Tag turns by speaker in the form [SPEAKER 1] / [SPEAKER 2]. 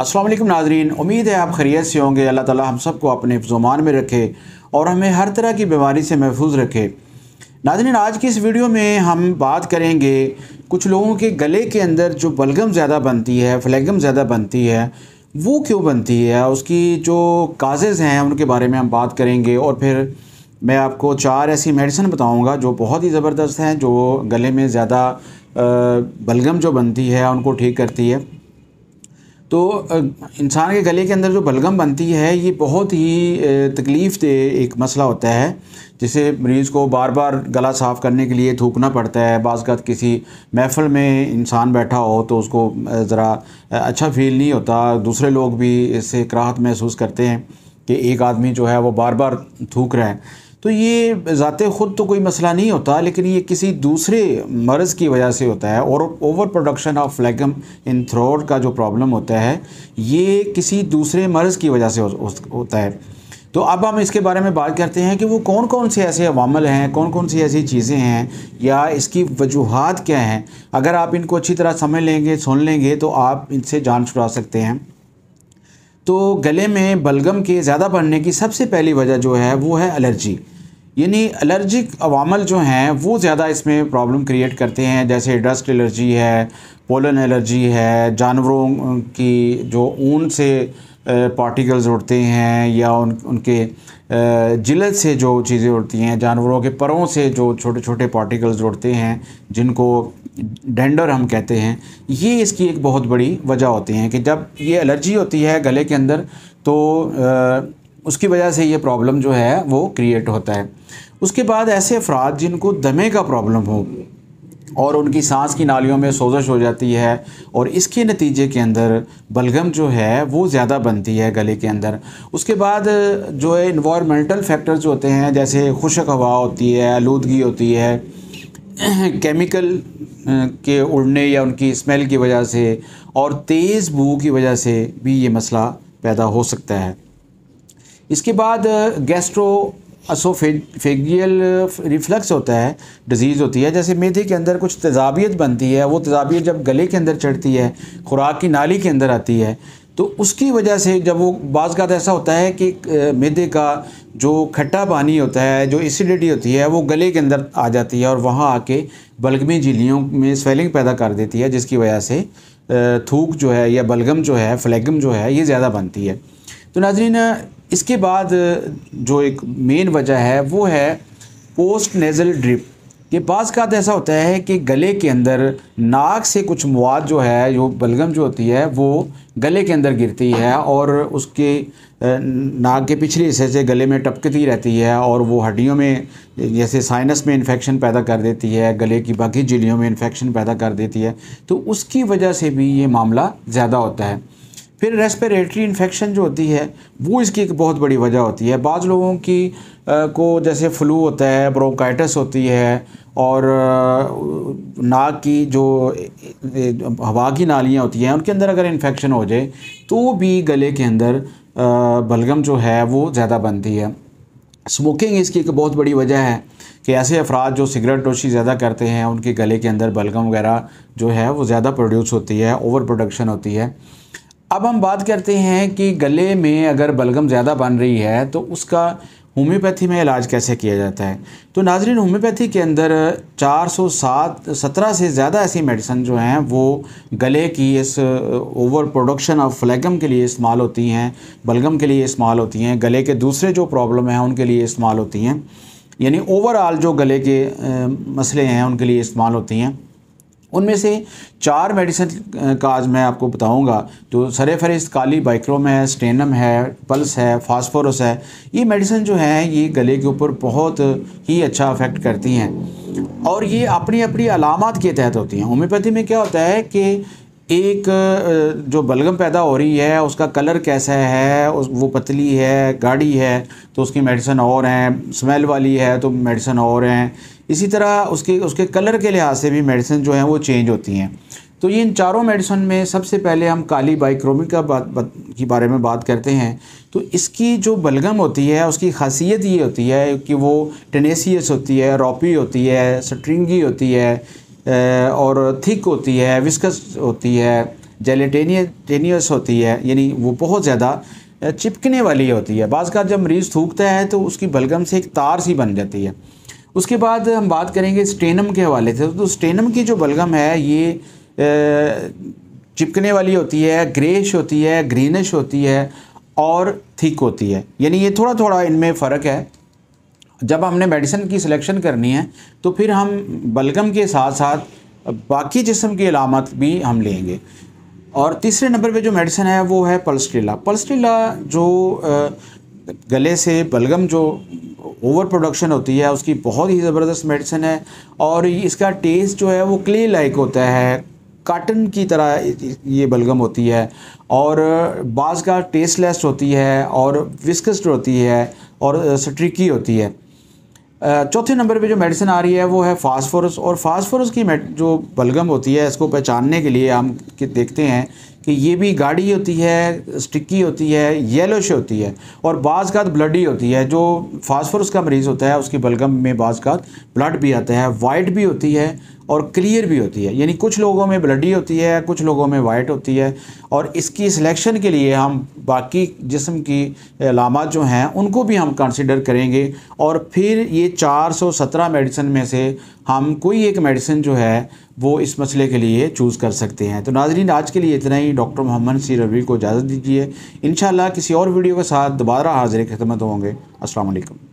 [SPEAKER 1] अस्सलाम वालेकुम नाज़रीन, उम्मीद है आप खैरियत से होंगे। अल्लाह ताला हम सबको अपने ज़ुमान में रखे और हमें हर तरह की बीमारी से महफूज रखे। नाज़रीन, आज की इस वीडियो में हम बात करेंगे कुछ लोगों के गले के अंदर जो बलगम ज़्यादा बनती है, फ्लेगम ज़्यादा बनती है, वो क्यों बनती है, उसकी जो काजेज़ हैं उनके बारे में हम बात करेंगे। और फिर मैं आपको 4 ऐसी मेडिसिन बताऊँगा जो बहुत ही ज़बरदस्त हैं, जो गले में ज़्यादा बलगम जो बनती है उनको ठीक करती है। तो इंसान के गले के अंदर जो बलगम बनती है ये बहुत ही तकलीफ़ दह एक मसला होता है, जिसे मरीज़ को बार बार गला साफ़ करने के लिए थूकना पड़ता है। बाज़ अवत किसी महफ़िल में इंसान बैठा हो तो उसको ज़रा अच्छा फ़ील नहीं होता, दूसरे लोग भी इससे कराहत महसूस करते हैं कि एक आदमी जो है वो बार बार थूक रहा है। तो ये ज़ाते ख़ुद तो कोई मसला नहीं होता, लेकिन ये किसी दूसरे मर्ज़ की वजह से होता है। और over production of phlegm in throat का जो प्रॉब्लम होता है ये किसी दूसरे मर्ज़ की वजह से होता है। तो अब हम इसके बारे में बात करते हैं कि वो कौन कौन से ऐसे अवामल हैं, कौन कौन सी ऐसी चीज़ें हैं या इसकी वजूहात क्या हैं। अगर आप इनको अच्छी तरह समझ लेंगे, सुन लेंगे, तो आप इनसे जान छुड़ा सकते हैं। तो गले में बलगम के ज़्यादा बढ़ने की सबसे पहली वजह जो है वो है एलर्जी। यानी एलर्जिक अवामल जो हैं वो ज़्यादा इसमें प्रॉब्लम क्रिएट करते हैं, जैसे डस्ट एलर्जी है, पोलन एलर्जी है, जानवरों की जो ऊन से पार्टिकल्स उड़ते हैं या उनके जिल्द से जो चीज़ें उड़ती हैं, जानवरों के परों से जो छोटे छोटे पार्टिकल्स उड़ते हैं जिनको डेंडर हम कहते हैं, ये इसकी एक बहुत बड़ी वजह होती हैं कि जब ये एलर्जी होती है गले के अंदर तो उसकी वजह से ये प्रॉब्लम जो है वो क्रिएट होता है। उसके बाद ऐसे अफराद जिनको दमे का प्रॉब्लम हो और उनकी सांस की नालियों में सोजश हो जाती है और इसके नतीजे के अंदर बलगम जो है वो ज़्यादा बनती है गले के अंदर। उसके बाद जो है इन्वायरमेंटल फैक्टर्स होते हैं, जैसे खुश्क हवा होती है, आलूदगी होती है, केमिकल के उड़ने या उनकी स्मेल की वजह से और तेज़ बू की वजह से भी ये मसला पैदा हो सकता है। इसके बाद गैस्ट्रो असोफेगियल रिफ्लक्स होता है, डिज़ीज़ होती है, जैसे मैदे के अंदर कुछ तेज़ाबियत बनती है। वो तेज़ाबियत जब गले के अंदर चढ़ती है, खुराक की नाली के अंदर आती है, तो उसकी वजह से जब वो बाज़ का ऐसा होता है कि मैदे का जो खट्टा पानी होता है, जो एसिडिटी होती है, वो गले के अंदर आ जाती है और वहाँ आके बलगमी झिल्लियों में स्वेलिंग पैदा कर देती है, जिसकी वजह से थूक जो है या बलगम जो है, फ्लेगम जो है, ये ज़्यादा बनती है। तो नाज़रीन, इसके बाद जो एक मेन वजह है वो है पोस्ट नेज़ल ड्रिप। ये बाज़ का ऐसा होता है कि गले के अंदर नाक से कुछ मवाद जो है, जो बलगम जो होती है वो गले के अंदर गिरती है और उसके नाक के पिछले हिस्से से गले में टपकती रहती है और वो हड्डियों में, जैसे साइनस में इन्फेक्शन पैदा कर देती है, गले की बाकी झिल्लियों में इन्फेक्शन पैदा कर देती है। तो उसकी वजह से भी ये मामला ज़्यादा होता है। फिर रेस्पिरेटरी इन्फेक्शन जो होती है वो इसकी एक बहुत बड़ी वजह होती है। बाज़ लोगों की को जैसे फ्लू होता है, ब्रोंकाइटिस होती है और नाक की जो हवा की नालियाँ होती हैं उनके अंदर अगर इन्फेक्शन हो जाए तो भी गले के अंदर बलगम जो है वो ज़्यादा बनती है। स्मोकिंग इसकी एक बहुत बड़ी वजह है कि ऐसे अफराद जो सिगरेट नोशी ज़्यादा करते हैं उनके गले के अंदर बलगम वगैरह जो है वो ज़्यादा प्रोड्यूस होती है, ओवर प्रोडक्शन होती है। अब हम बात करते हैं कि गले में अगर बलगम ज़्यादा बन रही है तो उसका होम्योपैथी में इलाज कैसे किया जाता है। तो नाज़रीन, होम्योपैथी के अंदर 417 से ज़्यादा ऐसी मेडिसिन जो हैं वो गले की इस ओवर प्रोडक्शन ऑफ फ्लेगम के लिए इस्तेमाल होती हैं, बलगम के लिए इस्तेमाल होती हैं, गले के दूसरे जो प्रॉब्लम हैं उनके लिए इस्तेमाल होती हैं, यानी ओवरऑल जो गले के मसले हैं उनके लिए इस्तेमाल होती हैं। उनमें से 4 मेडिसिन का आज मैं आपको बताऊंगा। तो सरफहरिस्त काली बाइक्रोम है, स्टेनम है, पल्स है, फास्फोरस है। ये मेडिसिन जो है ये गले के ऊपर बहुत ही अच्छा अफेक्ट करती हैं और ये अपनी अपनी अलामत के तहत होती हैं। होम्योपैथी में क्या होता है कि एक जो बलगम पैदा हो रही है उसका कलर कैसा है, वो पतली है, गाढ़ी है तो उसकी मेडिसिन और हैं, स्मेल वाली है तो मेडिसिन और हैं। इसी तरह उसके कलर के लिहाज से भी मेडिसिन जो हैं वो चेंज होती हैं। तो ये इन चारों मेडिसिन में सबसे पहले हम काली बाइक्रोमिक के बारे में बात करते हैं। तो इसकी जो बलगम होती है उसकी खासियत ये होती है कि वो टेनेसियस होती है, रॉपी होती है, स्ट्रिंगी होती है और थिक होती है, विस्कस होती है, जेलेटेनियस होती है, यानी वो बहुत ज़्यादा चिपकने वाली होती है। बाज़ का जब मरीज़ थूकता है तो उसकी बलगम से एक तार सी बन जाती है। उसके बाद हम बात करेंगे स्टेनम के हवाले से। तो स्टेनम की जो बलगम है ये चिपकने वाली होती है, ग्रेश होती है, ग्रीनिश होती है और थिक होती है। यानी ये थोड़ा थोड़ा इनमें फ़र्क है। जब हमने मेडिसिन की सिलेक्शन करनी है तो फिर हम बलगम के साथ साथ बाकी जिस्म की अलामत भी हम लेंगे। और तीसरे नंबर पे जो मेडिसिन है वो है पल्स्ट्रिला। पल्स्ट्रिला जो गले से बलगम जो ओवर प्रोडक्शन होती है उसकी बहुत ही ज़बरदस्त मेडिसिन है। और इसका टेस्ट जो है वो क्ले लाइक होता है, काटन की तरह ये बलगम होती है और बाज़ का टेस्टलेस होती है और विस्कस होती है और स्ट्रिकी होती है। चौथे नंबर पे जो मेडिसिन आ रही है वो है फास्फोरस। और फास्फोरस की जो बलगम होती है इसको पहचानने के लिए हम देखते हैं कि ये भी गाढ़ी होती है, स्टिकी होती है, येलोश होती है और बाज़ का ब्लडी होती है। जो फास्फोरस का मरीज़ होता है उसकी बलगम में बाज़ का ब्लड भी आता है, वाइट भी होती है और क्लियर भी होती है। यानी कुछ लोगों में ब्लडी होती है, कुछ लोगों में वाइट होती है। और इसकी सिलेक्शन के लिए हम बाकी जिस्म की अलामत जो हैं उनको भी हम कंसिडर करेंगे और फिर ये 417 मेडिसिन में से हम कोई एक मेडिसिन जो है वो इस मसले के लिए चूज़ कर सकते हैं। तो नाज़रीन, आज के लिए इतना ही। डॉक्टर मोहम्मद सी रफ़ी को इजाज़त दीजिए। इंशाअल्लाह किसी और वीडियो के साथ दोबारा हाज़िर खिदमत होंगे। अस्सलाम वालेकुम।